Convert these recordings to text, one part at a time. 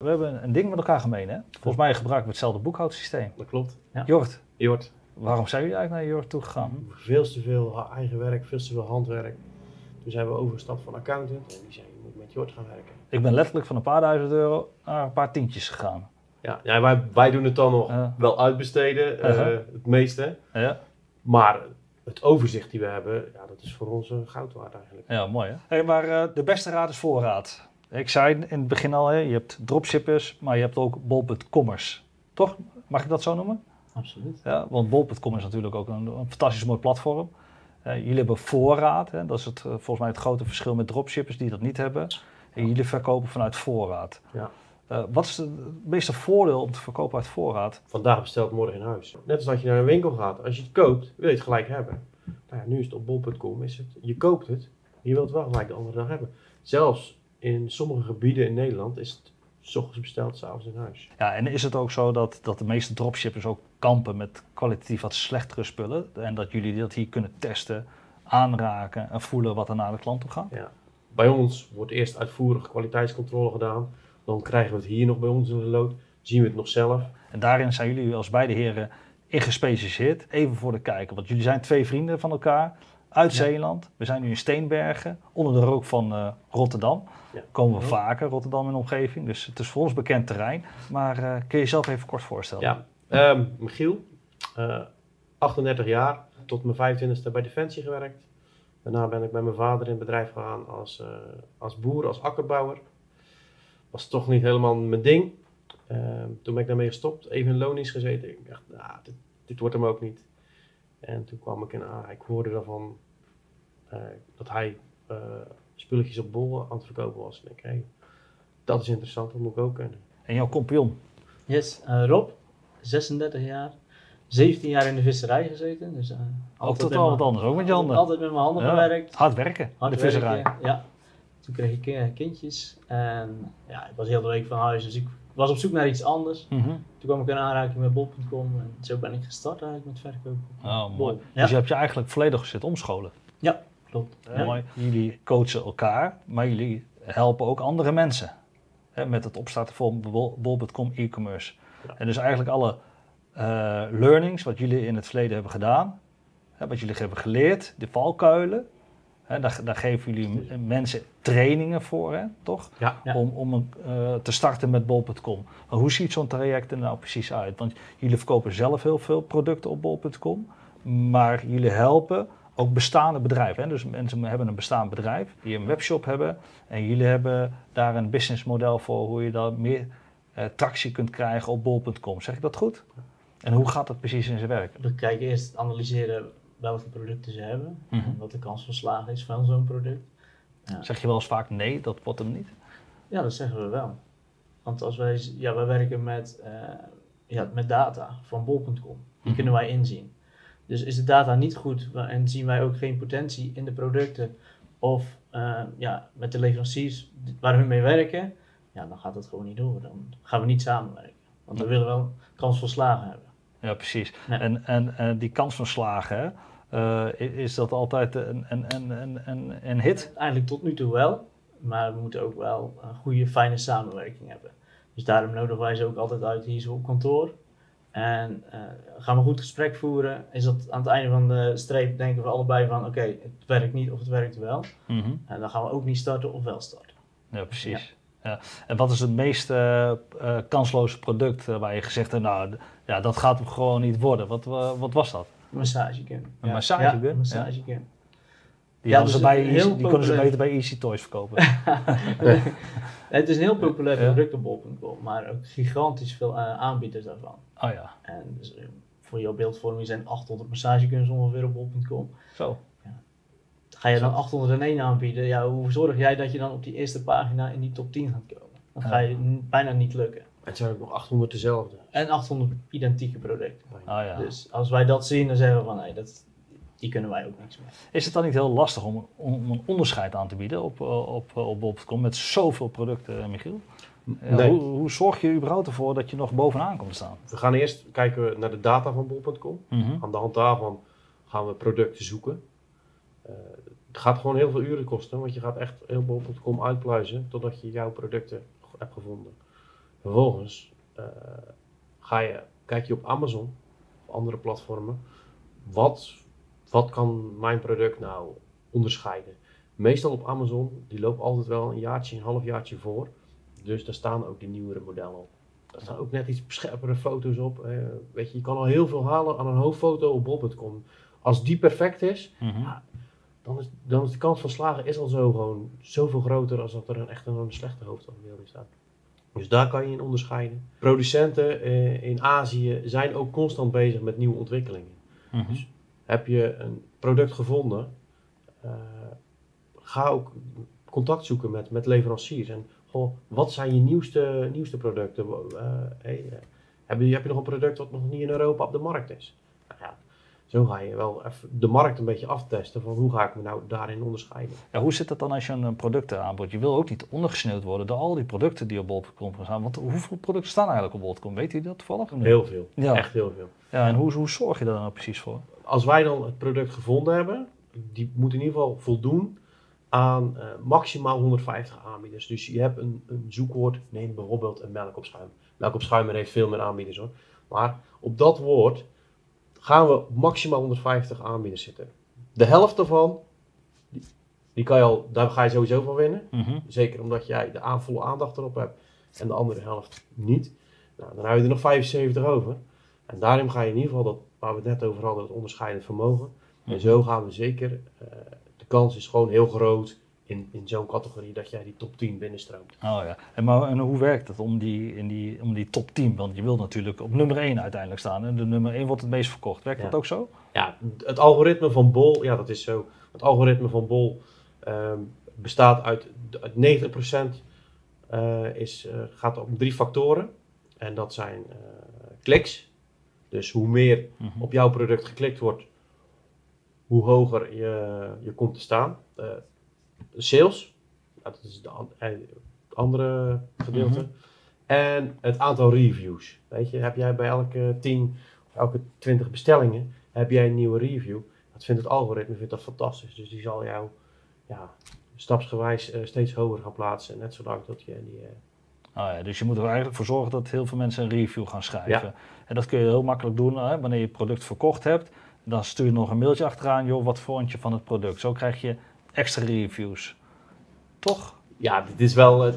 we hebben een ding met elkaar gemeen, hè? Volgens mij gebruiken we hetzelfde boekhoudsysteem. Dat klopt. Ja. Jort, waarom zijn jullie eigenlijk naar Jort toe gegaan? Veel te veel eigen werk, veel te veel handwerk. Toen zijn we overgestapt van accountant en die zei je moet met Jort gaan werken. Ik ben letterlijk van een paar duizend euro naar een paar tientjes gegaan. Ja, wij doen het dan nog wel uitbesteden, het meeste. Ja. Maar het overzicht die we hebben, ja, dat is voor ons goud waard eigenlijk. Ja, mooi hè. Hey, maar de beste raad is voorraad. Ik zei in het begin al, hè, je hebt dropshippers, maar je hebt ook bol.commers. Toch? Mag ik dat zo noemen? Absoluut. Ja, want bol.com is natuurlijk ook een fantastisch mooi platform. Jullie hebben voorraad, hè, dat is volgens mij het grote verschil met dropshippers die dat niet hebben. En jullie verkopen vanuit voorraad. Ja. Wat is het meeste voordeel om te verkopen uit voorraad? Vandaag besteld, morgen in huis. Net als dat je naar een winkel gaat. Als je het koopt, wil je het gelijk hebben. Nou ja, nu is het op bol.com. Je koopt het, je wilt het wel gelijk de andere dag hebben. Zelfs in sommige gebieden in Nederland is het 's ochtends besteld, 's avonds in huis. Ja, en is het ook zo dat de meeste dropshippers ook kampen met kwalitatief wat slechtere spullen? En dat jullie dat hier kunnen testen, aanraken en voelen wat er naar de klant toe gaat? Ja. Bij ons wordt eerst uitvoerig kwaliteitscontrole gedaan. Dan krijgen we het hier nog bij ons in de lood. Zien we het nog zelf. En daarin zijn jullie als beide heren in gespecialiseerd. Even voor de kijker, want jullie zijn twee vrienden van elkaar uit Zeeland. We zijn nu in Steenbergen, onder de rook van Rotterdam. Ja. Komen we vaker, Rotterdam en omgeving. Dus het is voor ons bekend terrein. Maar kun je jezelf even kort voorstellen? Ja, Michiel, 38 jaar, tot mijn 25e bij Defensie gewerkt. Daarna ben ik bij mijn vader in het bedrijf gegaan als boer, als akkerbouwer. Was toch niet helemaal mijn ding. Toen ben ik daarmee gestopt, even in loondienst gezeten. Ik dacht, dit wordt hem ook niet. En toen kwam ik ik hoorde daarvan dat hij spulletjes op bol aan het verkopen was. En ik dacht, dat is interessant, dat moet ik ook kunnen. En jouw compagnon? Yes, Rob, 36 jaar, 17 jaar in de visserij gezeten. Dus, Ook totaal wat anders, ook met je handen. Altijd met mijn handen gewerkt. Hard werken, de visserij. Werken, ja. Toen kreeg ik kindjes en ja, ik was heel de week van huis, dus ik was op zoek naar iets anders. Mm-hmm. Toen kwam ik in aanraking met bol.com en zo ben ik gestart eigenlijk met verkopen. Oh, mooi. Ja. Dus je hebt je eigenlijk volledig zitten omscholen. Ja, klopt. Ja. Mooi. Jullie coachen elkaar, maar jullie helpen ook andere mensen. Hè, met het opstarten van bol.com e-commerce. Ja. En dus eigenlijk alle learnings wat jullie in het verleden hebben gedaan, hè, wat jullie hebben geleerd, de valkuilen. Hè, daar geven jullie mensen trainingen voor, hè, toch? Ja. Ja. Om te starten met bol.com. Maar hoe ziet zo'n traject er nou precies uit? Want jullie verkopen zelf heel veel producten op bol.com, maar jullie helpen ook bestaande bedrijven. Hè? Dus mensen hebben een bestaand bedrijf die een webshop hebben en jullie hebben daar een businessmodel voor hoe je dan meer tractie kunt krijgen op bol.com. Zeg ik dat goed? En hoe gaat dat precies in zijn werk? We kijken eerst analyseren welke producten ze hebben en wat de kans van slagen is van zo'n product. Ja. Zeg je wel eens vaak nee, dat wordt hem niet? Ja, dat zeggen we wel. Want als wij werken met data van bol.com. Die kunnen wij inzien. Dus is de data niet goed en zien wij ook geen potentie in de producten of met de leveranciers waar we mee werken, ja, dan gaat het gewoon niet door. Dan gaan we niet samenwerken. Want we willen wel kans van slagen hebben. Ja, precies. Ja. En die kans van slagen, is dat altijd een hit? Eigenlijk tot nu toe wel, maar we moeten ook wel een goede, fijne samenwerking hebben. Dus daarom nodigen wij ze ook altijd uit hier zo op kantoor. En gaan we een goed gesprek voeren, is dat aan het einde van de streep denken we allebei van oké, het werkt niet of het werkt wel. Mm-hmm. En dan gaan we ook niet starten of wel starten. Ja, precies. Ja. En wat is het meest kansloze product waar je gezegd hebt, nou ja, dat gaat hem gewoon niet worden. Wat was dat? Een massagegun. Een massagegun? Ja, een massagegun. Die konden ze populair. beter bij Easy Toys verkopen. Het is een heel populair product op bol.com, maar ook gigantisch veel aanbieders daarvan. Oh ja. En dus, voor jouw beeldvorming zijn 800 massageguns ongeveer op bol.com. Zo. Ga je dan 801 aanbieden, ja, hoe zorg jij dat je dan op die eerste pagina in die top 10 gaat komen? Dat ga je bijna niet lukken. Het zijn ook nog 800 dezelfde. En 800 identieke producten. Oh ja. Dus als wij dat zien, dan zeggen we van nee, die kunnen wij ook niks mee. Is het dan niet heel lastig om een onderscheid aan te bieden op bol.com met zoveel producten, Michiel? Nee. Hoe zorg je überhaupt ervoor dat je nog bovenaan komt te staan? We gaan eerst kijken naar de data van bol.com. Mm-hmm. Aan de hand daarvan gaan we producten zoeken. Het gaat gewoon heel veel uren kosten, want je gaat echt heel bol.com uitpluizen totdat je jouw producten hebt gevonden. Vervolgens kijk je op Amazon of andere platformen. Wat kan mijn product nou onderscheiden? Meestal op Amazon, die loopt altijd wel een halfjaartje voor. Dus daar staan ook die nieuwere modellen op. Daar staan ook net iets scherpere foto's op. Weet je kan al heel veel halen aan een hoofdfoto op bol.com. Als die perfect is, dan is de kans van slagen is al gewoon zoveel groter als dat er echt een slechte hoofdafbeelding staat. Dus daar kan je in onderscheiden. Producenten in Azië zijn ook constant bezig met nieuwe ontwikkelingen. Dus heb je een product gevonden, ga ook contact zoeken met leveranciers. En wat zijn je nieuwste producten? Heb je nog een product wat nog niet in Europa op de markt is? Nou ja, zo ga je wel even de markt een beetje aftesten van hoe ga ik me nou daarin onderscheiden. Ja, hoe zit het dan als je een product aanbiedt? Je wil ook niet ondergesneeuwd worden door al die producten die op bol.com staan. Want hoeveel producten staan eigenlijk op bol.com? Weet u dat toevallig? Heel veel, ja. Echt heel veel. Ja, en hoe zorg je daar nou precies voor? Als wij dan het product gevonden hebben, die moet in ieder geval voldoen aan maximaal 150 aanbieders. Dus je hebt een zoekwoord, neem bijvoorbeeld een melk op schuim. Melk op schuim heeft veel meer aanbieders hoor. Maar op dat woord gaan we maximaal 150 aanbieders zitten. De helft daarvan, daar ga je sowieso van winnen. Zeker omdat jij de volle aandacht erop hebt en de andere helft niet. Nou, dan heb je er nog 75 over. En daarin ga je in ieder geval, dat, waar we het net over hadden, het onderscheidend vermogen. En zo gaan we zeker, de kans is gewoon heel groot in zo'n categorie dat jij die top 10 binnenstroomt. Oh ja, en hoe werkt het om die top 10? Want je wilt natuurlijk op nummer 1 uiteindelijk staan. En de nummer 1 wordt het meest verkocht. Werkt dat ook zo? Ja, het algoritme van Bol, ja dat is zo. Het algoritme van Bol bestaat uit 90% gaat om 3 factoren. En dat zijn kliks. Dus hoe meer op jouw product geklikt wordt, hoe hoger je komt te staan. Sales, dat is het andere gedeelte. En het aantal reviews. Weet je, heb jij bij elke 10 of elke 20 bestellingen, heb jij een nieuwe review. Dat vindt het algoritme dat fantastisch. Dus die zal jou stapsgewijs steeds hoger gaan plaatsen. Net zolang dat je die... Dus je moet er eigenlijk voor zorgen dat heel veel mensen een review gaan schrijven. Ja. En dat kun je heel makkelijk doen wanneer je het product verkocht hebt. Dan stuur je nog een mailtje achteraan, joh, wat vond je van het product? Zo krijg je extra reviews. Toch? Ja, dit is wel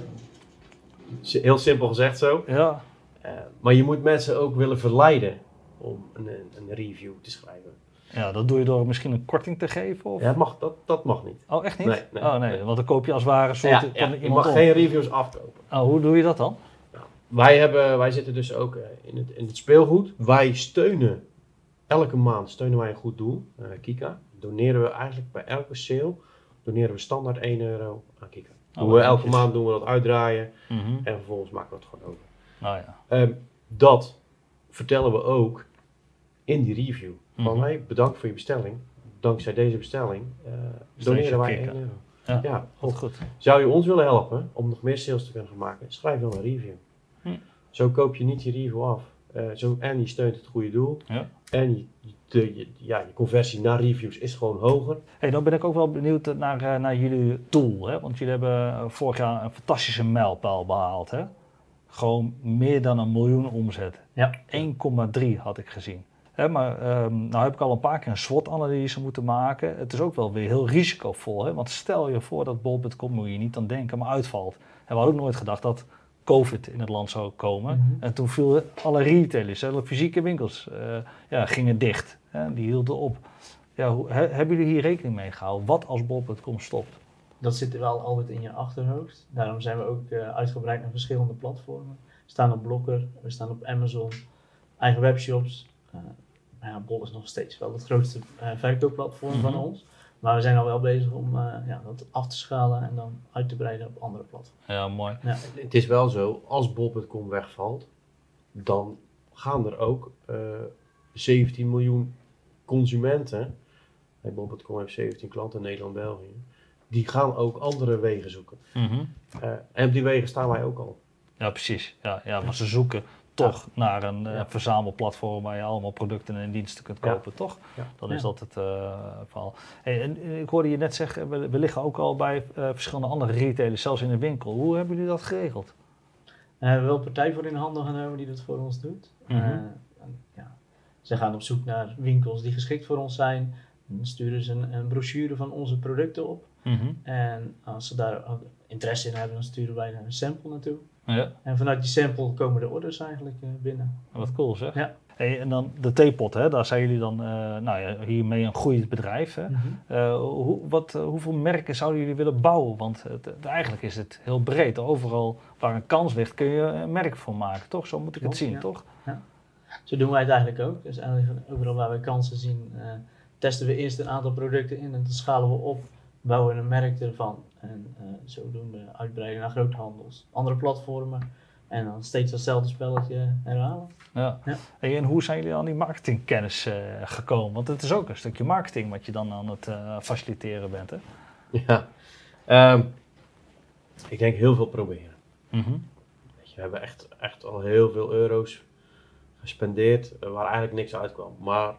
heel simpel gezegd zo. Ja. Maar je moet mensen ook willen verleiden om een review te schrijven. Ja, dat doe je door misschien een korting te geven? Of? Ja, dat mag niet. Oh, echt niet? Nee. Want dan koop je als het ware een soort van iemand je mag geen reviews afkopen. Oh, hoe doe je dat dan? Nou, wij zitten dus ook in het speelgoed. Wij steunen, elke maand steunen wij een goed doel, Kika. Doneren we eigenlijk bij elke sale, doneren we standaard €1 aan Kika. Elke maand doen we dat uitdraaien en vervolgens maken we het gewoon over. Oh, ja. Dat vertellen we ook in die review. Van hey, bedankt voor je bestelling. Dankzij deze bestelling doneren wij €1. Ja, goed. Zou je ons willen helpen om nog meer sales te kunnen maken? Schrijf dan een review. Zo koop je niet je review af. En je steunt het goede doel. Ja. En je conversie naar reviews is gewoon hoger. Hey, dan ben ik ook wel benieuwd naar jullie doel. Hè? Want jullie hebben vorig jaar een fantastische mijlpaal behaald. Hè? Gewoon meer dan 1 miljoen omzet. Ja. 1,3 had ik gezien. Maar nou heb ik al een paar keer een SWOT-analyse moeten maken. Het is ook wel weer heel risicovol. Hè? Want stel je voor dat bol.com, moet je niet aan denken, maar uitvalt. En we hadden ook nooit gedacht dat COVID in het land zou komen. En toen vielen alle retailers, alle fysieke winkels, gingen dicht. Die hielden op. Ja, hebben jullie hier rekening mee gehouden? Wat als bol.com stopt? Dat zit wel altijd in je achterhoofd. Daarom zijn we ook uitgebreid naar verschillende platformen. We staan op Blokker, we staan op Amazon, eigen webshops. Bol is nog steeds wel het grootste verkoopplatform van ons. Maar we zijn al wel bezig om dat af te schalen en dan uit te breiden op andere platforms. Ja, mooi. Ja. Het is wel zo, als bol.com wegvalt, dan gaan er ook 17 miljoen consumenten, bol.com heeft 17 klanten in Nederland en België, die gaan ook andere wegen zoeken. En op die wegen staan wij ook al. Ja, precies. Ja, maar ze zoeken toch naar een verzamelplatform waar je allemaal producten en diensten kunt kopen, toch? Ja. Dan is dat het verhaal. Hey, en ik hoorde je net zeggen, we liggen ook al bij verschillende andere retailers, zelfs in de winkel. Hoe hebben jullie dat geregeld? We hebben wel een partij voor in handen genomen die dat voor ons doet. Ze gaan op zoek naar winkels die geschikt voor ons zijn. Dan sturen ze een brochure van onze producten op. En als ze daar interesse in hebben, dan sturen wij een sample naartoe. Ja. En vanuit die sample komen de orders eigenlijk binnen. Wat cool zeg. Ja. Hey, en dan de theepot, hè? Daar zijn jullie dan hiermee een groeiend bedrijf. Hè? Hoeveel merken zouden jullie willen bouwen? Want eigenlijk is het heel breed. Overal waar een kans ligt kun je een merk voor maken, toch? Zo moet ik het zien, toch? Ja. Zo doen wij het eigenlijk ook. Dus eigenlijk overal waar we kansen zien, testen we eerst een aantal producten in en dan schalen we op, bouwen een merk ervan. En zodoende uitbreiden naar groothandels, andere platformen en dan steeds datzelfde spelletje herhalen. Ja. Hey, en hoe zijn jullie aan die marketingkennis gekomen? Want het is ook een stukje marketing wat je dan aan het faciliteren bent, hè? Ja, ik denk heel veel proberen. Weet je, we hebben echt al heel veel euro's gespendeerd waar eigenlijk niks uitkwam. Maar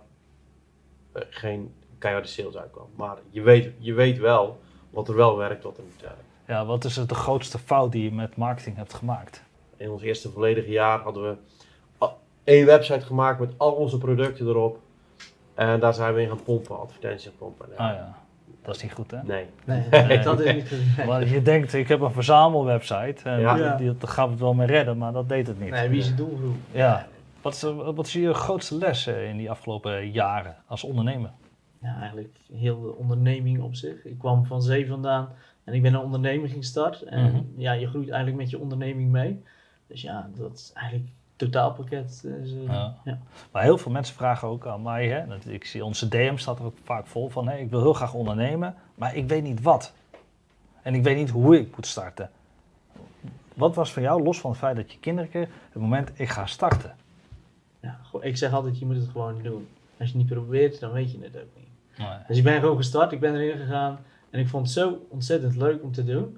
geen keiharde sales uitkwam. Maar je weet wel wat er wel werkt, wat er niet werkt. Ja, wat is de grootste fout die je met marketing hebt gemaakt? In ons eerste volledige jaar hadden we 1 website gemaakt met al onze producten erop. En daar zijn we in gaan pompen, advertenties gaan pompen. Ja. Dat is niet goed, hè? Nee. Nee, dat is niet goed. Nee. Maar je denkt, ik heb een verzamelwebsite en daar gaan we het wel mee redden, maar dat deed het niet. Nee, wie is het doelgroep? Ja. Wat is je grootste les in die afgelopen jaren als ondernemer? Ja, eigenlijk heel de onderneming op zich. Ik kwam van zee vandaan en ik ben een onderneming gestart. En ja, je groeit eigenlijk met je onderneming mee. Dus ja, dat is eigenlijk het totaalpakket. Ja. Maar heel veel mensen vragen ook aan mij, hè? Ik zie onze DM staat er ook vaak vol van, hey, ik wil heel graag ondernemen, maar ik weet niet wat. En ik weet niet hoe ik moet starten. Wat was voor jou, los van het feit dat je kinderen kreeg, het moment ik ga starten? Ja, ik zeg altijd, je moet het gewoon doen. Als je het niet probeert, dan weet je het ook niet. Nee. Dus ik ben gewoon gestart, ik ben erin gegaan en ik vond het zo ontzettend leuk om te doen.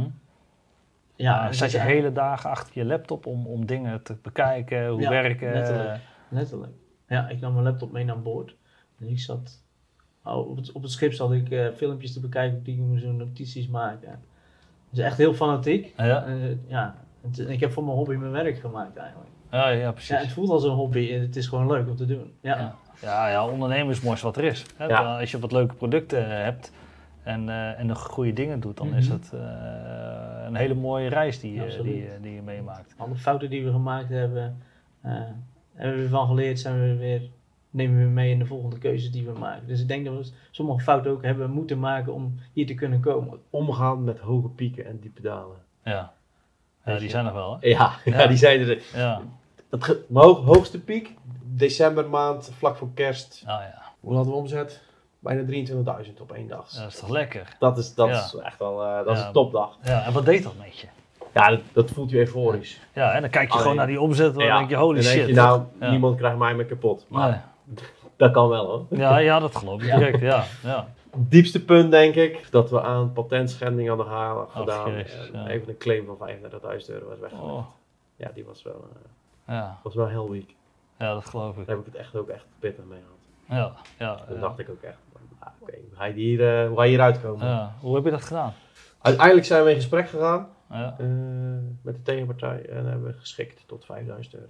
Ja, zat je hele dagen achter je laptop om dingen te bekijken, hoe werken? Letterlijk. Ja, ik nam mijn laptop mee naar boord. En ik zat, op het schip zat ik filmpjes te bekijken die ik moest notities maken. Dus echt heel fanatiek. Ja. Ik heb voor mijn hobby mijn werk gemaakt eigenlijk. Ja, precies. Ja, het voelt als een hobby en het is gewoon leuk om te doen. Ja, ondernemen is het mooiste wat er is. Hè? Ja. Als je wat leuke producten hebt en de goede dingen doet, dan is het een hele mooie reis die je meemaakt. Alle fouten die we gemaakt hebben, hebben we ervan geleerd, nemen we mee in de volgende keuzes die we maken. Dus ik denk dat we sommige fouten ook hebben moeten maken om hier te kunnen komen. Omgaan met hoge pieken en diepe dalen. Ja, die zijn er wel, hè? Ja, die zijn er. Ja. Mijn hoogste piek, decembermaand, vlak voor kerst. Hoe hadden we omzet? Bijna 23.000 op 1 dag. Dat is toch lekker? Dat is echt wel dat is een topdag. Ja, en wat deed dat met je? Ja, dat voelt je euforisch. Ja, en dan kijk je gewoon naar die omzet en dan denk je, holy shit. Dan denk je, niemand krijgt mij meer kapot. Maar dat kan wel, hoor. Ja, dat geloof ik direct, ja. Het diepste punt, denk ik, dat we aan patentschending hadden gedaan. Even een claim van €35.000 was weggelegd. Ja, die was wel hell week. Ja, dat geloof ik. Daar heb ik het echt pittig mee gehad. Ja. Toen dacht ik ook echt, oké, hoe ga je hieruit komen? Ja. Hoe heb je dat gedaan? Uiteindelijk zijn we in gesprek gegaan met de tegenpartij en hebben we geschikt tot €5.000.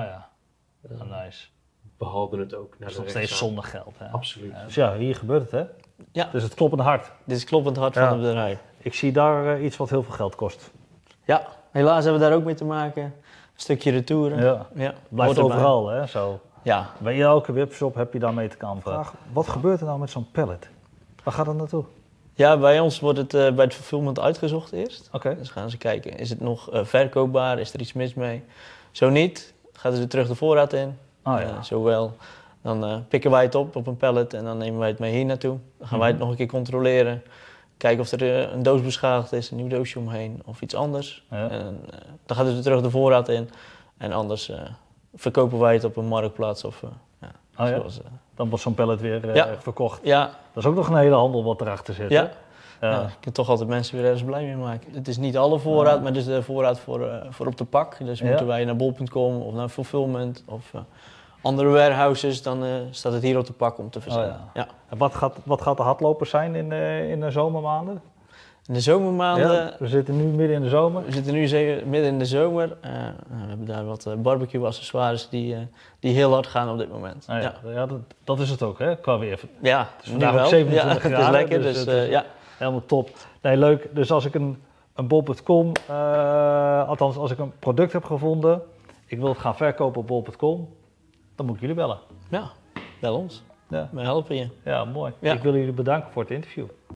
Nice. We haalden het ook naar dat is de nog steeds zonder geld. Hè? Absoluut. Dus ja, hier gebeurt het, hè? Ja. Dus het kloppende hart. Dit is het kloppend hart van het bedrijf. Ik zie daar iets wat heel veel geld kost. Ja, helaas hebben we daar ook mee te maken. Een stukje retouren. Ja. Blijft overal, hè? Zo. Ja. Bij elke webshop heb je daarmee te kampen. Wat gebeurt er nou met zo'n pallet? Waar gaat het naartoe? Ja, bij ons wordt het bij het fulfillment uitgezocht eerst. Oké. Dus gaan ze kijken, is het nog verkoopbaar? Is er iets mis mee? Zo niet, gaat er weer terug de voorraad in. Zowel, dan pikken wij het op een pallet en dan nemen wij het mee hier naartoe. Dan gaan wij het nog een keer controleren. Kijken of er een doos beschadigd is, een nieuw doosje omheen of iets anders. Ja. En, dan gaat het weer terug de voorraad in. En anders verkopen wij het op een marktplaats of... Dan wordt zo'n pallet weer verkocht. Ja. Dat is ook nog een hele handel wat erachter zit. Ja. Je kunt toch altijd mensen weer ergens blij mee maken. Het is niet alle voorraad, maar het is de voorraad voor op de pak. Dus moeten wij naar bol.com of naar fulfillment of andere warehouses, dan staat het hier op de pak om te verzenden. En wat gaat de hardloper zijn in de zomermaanden? In de zomermaanden... Ja, we zitten nu midden in de zomer. We zitten nu midden in de zomer. We hebben daar wat barbecue-accessoires die heel hard gaan op dit moment. Ah, ja, dat is het ook, hè, qua weer. Ja, het is vandaag ook 27 graden. Het is lekker, dus het is helemaal top. Nee, leuk. Dus als ik een bol.com, althans als ik een product heb gevonden, ik wil het gaan verkopen op bol.com, dan moet ik jullie bellen. Ja, bel ons. Ja. Wij helpen je. Ja, mooi. Ja. Ik wil jullie bedanken voor het interview.